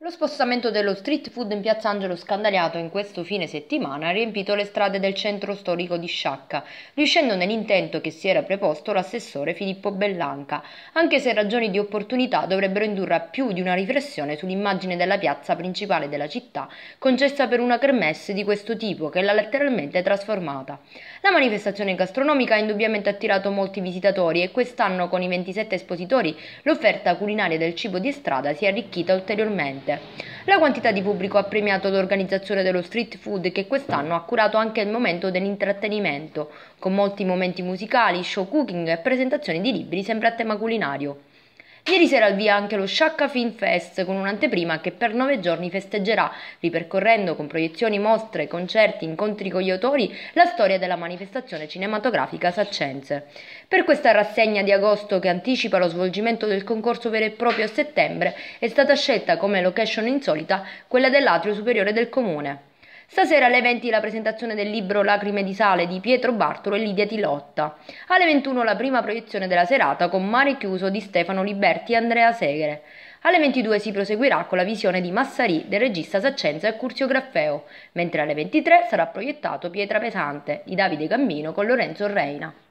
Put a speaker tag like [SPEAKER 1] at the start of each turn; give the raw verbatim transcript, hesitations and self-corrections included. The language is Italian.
[SPEAKER 1] Lo spostamento dello street food in Piazza Angelo Scandaliato in questo fine settimana ha riempito le strade del centro storico di Sciacca, riuscendo nell'intento che si era preposto l'assessore Filippo Bellanca, anche se ragioni di opportunità dovrebbero indurre a più di una riflessione sull'immagine della piazza principale della città, concessa per una kermesse di questo tipo che l'ha letteralmente trasformata. La manifestazione gastronomica ha indubbiamente attirato molti visitatori e quest'anno con i ventisette espositori l'offerta culinaria del cibo di strada si è arricchita ulteriormente. La quantità di pubblico ha premiato l'organizzazione dello street food che quest'anno ha curato anche il momento dell'intrattenimento, con molti momenti musicali, show cooking e presentazioni di libri sempre a tema culinario. Ieri sera al via anche lo Sciacca Film Fest con un'anteprima che per nove giorni festeggerà, ripercorrendo con proiezioni, mostre, concerti, incontri con gli autori, la storia della manifestazione cinematografica saccense. Per questa rassegna di agosto che anticipa lo svolgimento del concorso vero e proprio a settembre è stata scelta come location insolita quella dell'atrio superiore del comune. Stasera alle venti la presentazione del libro Lacrime di sale di Pietro Bartolo e Lidia Tilotta. Alle ventuno la prima proiezione della serata con Mare chiuso di Stefano Liberti e Andrea Segre. Alle ventidue si proseguirà con la visione di Massarì del regista saccense Curzio Graffeo, mentre alle ventitré sarà proiettato Pietra pesante di Davide Gambino con Lorenzo Reina.